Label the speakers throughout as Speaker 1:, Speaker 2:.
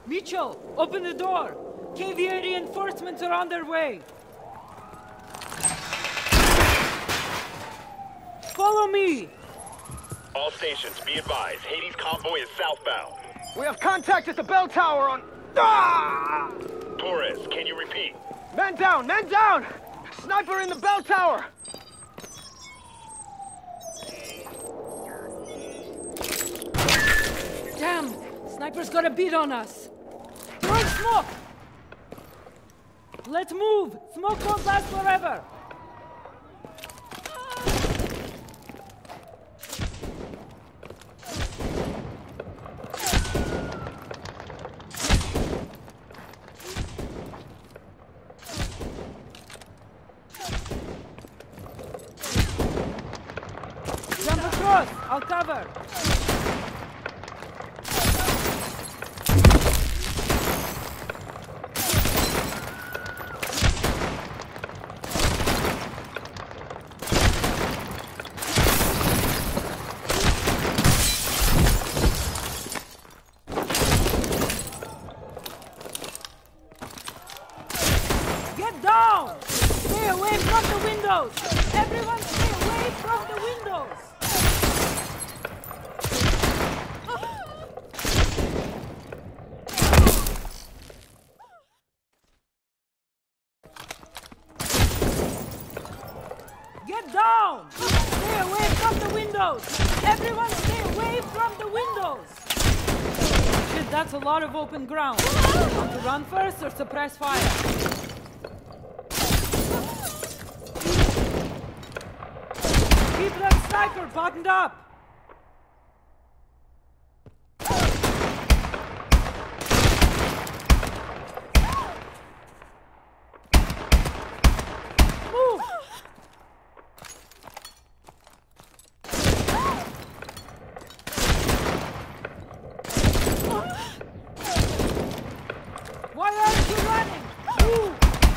Speaker 1: Mitchell, open the door! KVA reinforcements are on their way! Follow me!
Speaker 2: All stations, be advised. Hades convoy is southbound.
Speaker 3: We have contact at the bell tower on... Ah!
Speaker 2: Torres, can you repeat?
Speaker 3: Men down! Men down! Sniper in the bell tower!
Speaker 1: Damn! Sniper's got a beat on us! Throwing smoke! Let's move! Smoke won't last forever! Jump across! I'll cover! Get down! Stay away from the windows! Everyone stay away from the windows! Get down! Stay away from the windows! Everyone stay away from the windows! Shit, that's a lot of open ground. Want to run first or suppress fire? Keep that sniper buttoned up! Move! Why aren't you running? Move!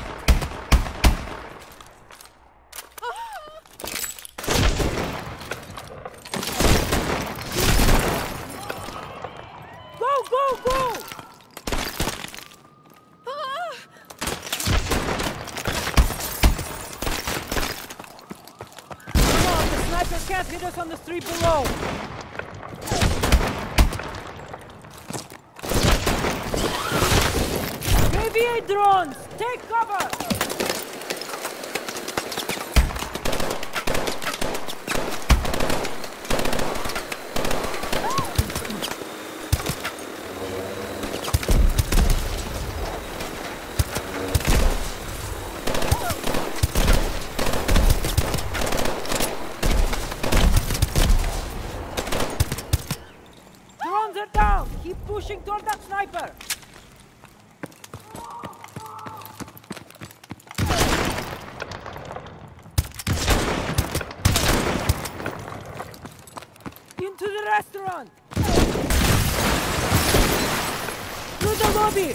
Speaker 1: Go, go, go! Come on, the sniper can't hit us on the street below. KVA drones, take cover! Drones are down! Keep pushing toward that sniper! Into the restaurant! Through the lobby!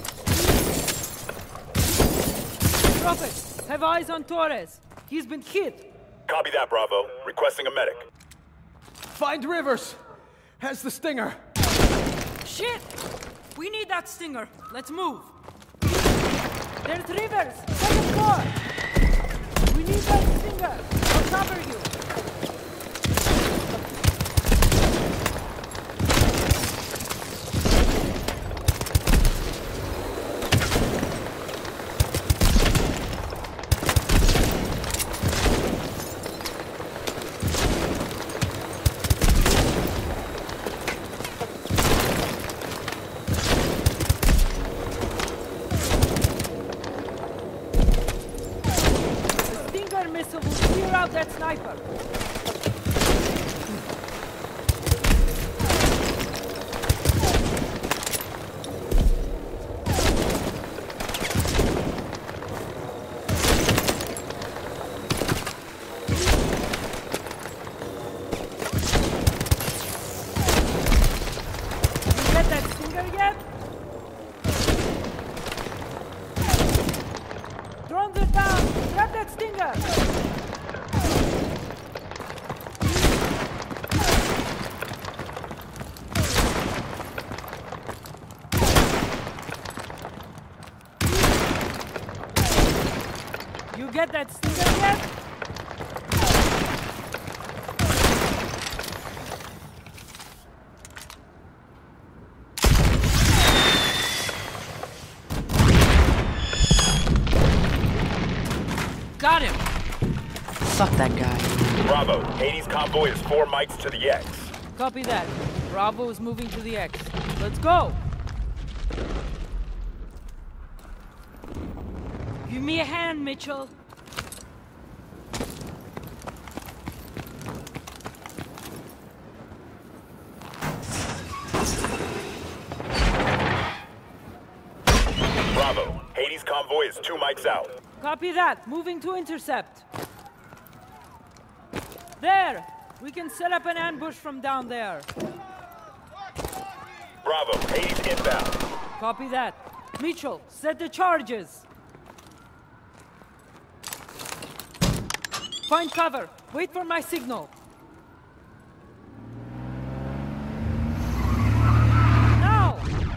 Speaker 1: Prophet, have eyes on Torres. He's been hit.
Speaker 2: Copy that, Bravo. Requesting a medic.
Speaker 3: Find Rivers! Has the stinger!
Speaker 1: Shit! We need that stinger. Let's move. There's Rivers! Second floor! We need that stinger. I'll cover you. Stinger missile will clear out that sniper. You get that stinger yet? Drones are down! Grab that stinger! You get that stinger yet? Got him!
Speaker 4: Fuck that guy.
Speaker 2: Bravo, Hades convoy is 4 mics to the X.
Speaker 1: Copy that. Bravo is moving to the X. Let's go! Give me a hand, Mitchell.
Speaker 2: Bravo, Hades convoy is 2 mics out.
Speaker 1: Copy that. Moving to intercept. There! We can set up an ambush from down there.
Speaker 2: Bravo, Hades inbound.
Speaker 1: Copy that. Mitchell, set the charges. Find cover. Wait for my signal. Now!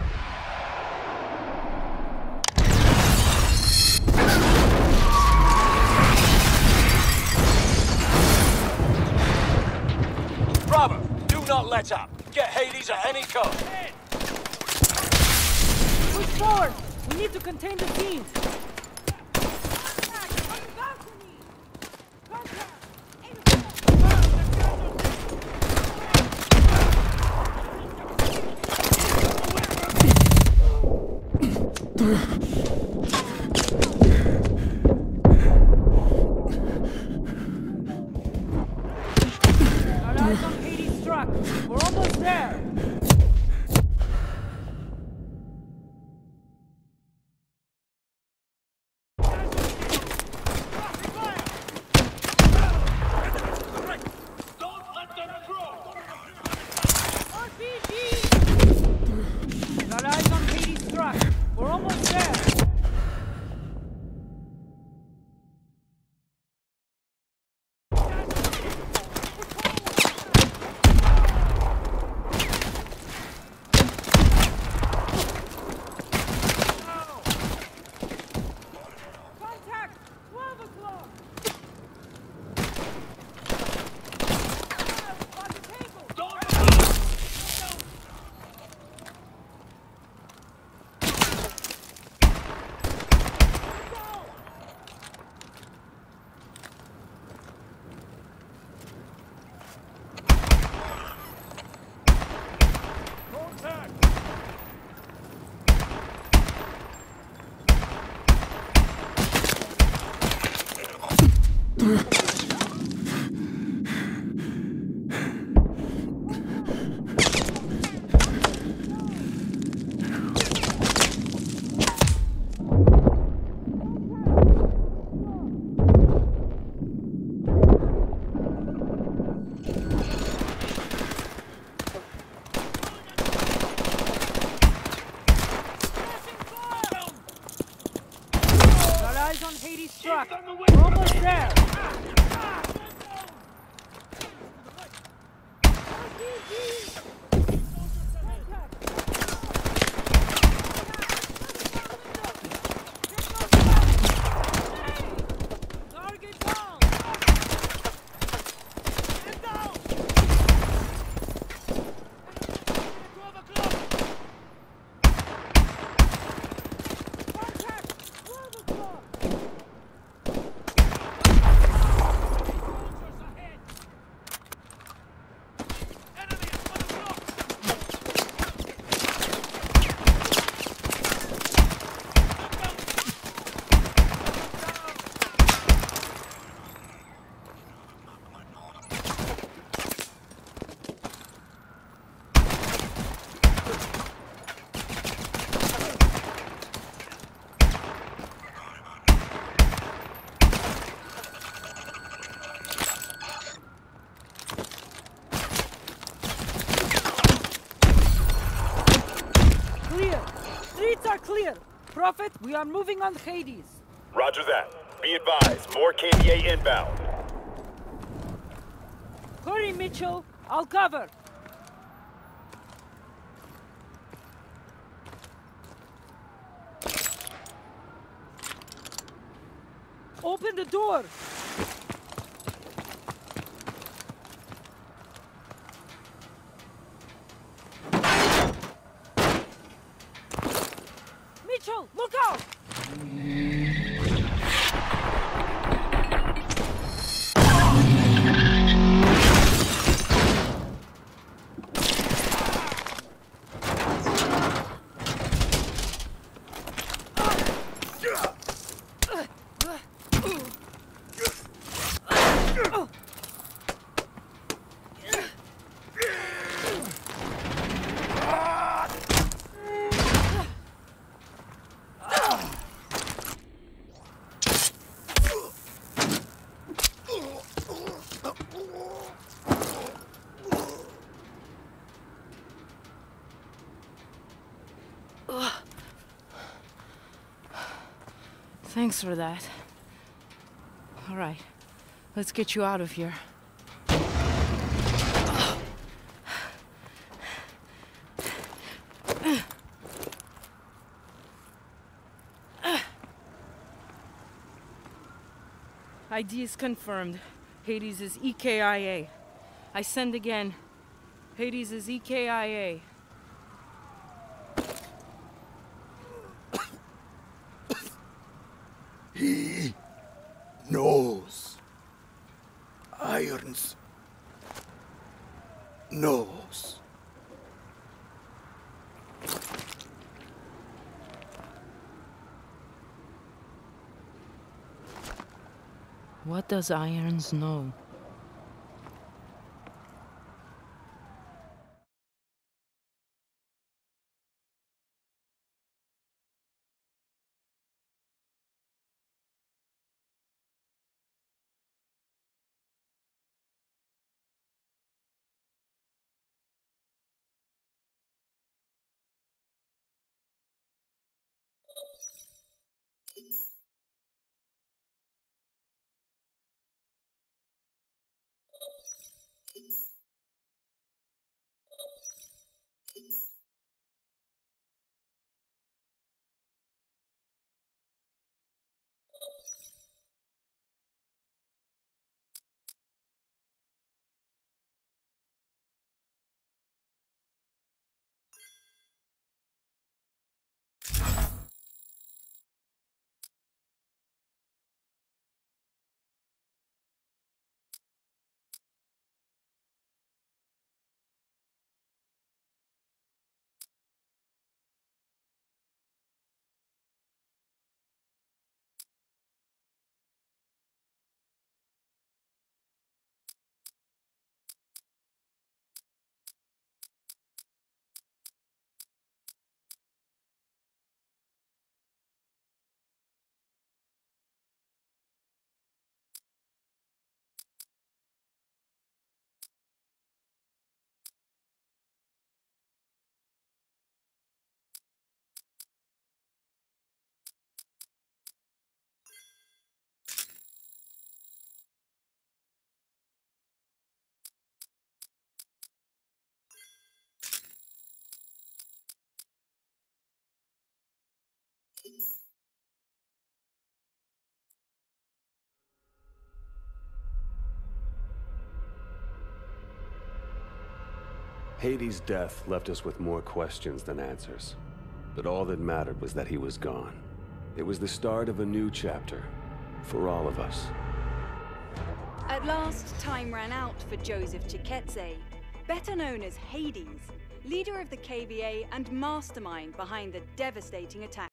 Speaker 5: Bravo, do not let up. Get Hades at any cost.
Speaker 1: Push forward. We need to contain the team. Our eyes on Hades truck. We're almost there. Got eyes on Hades truck. We're almost there. Contact! 12 o'clock! By the table! Got eyes on Hades truck. We're almost there. Target down. Get down. 12 o'clock. Contact. 12 o'clock. Clear. Streets are clear. Prophet, we are moving on Hades.
Speaker 2: Roger that. Be advised, more KVA inbound.
Speaker 1: Hurry, Mitchell. I'll cover. Open the door! Mitchell, look out! Thanks for that. All right, let's get you out of here. ID is confirmed. Hades is EKIA. I send again. Hades is EKIA.
Speaker 6: He knows. Irons knows.
Speaker 1: What does Irons know?
Speaker 7: Hades' death left us with more questions than answers. But all that mattered was that he was gone. It was the start of a new chapter, for all of us.
Speaker 8: At last, time ran out for Joseph Chiketze, better known as Hades, leader of the KVA and mastermind behind the devastating attack.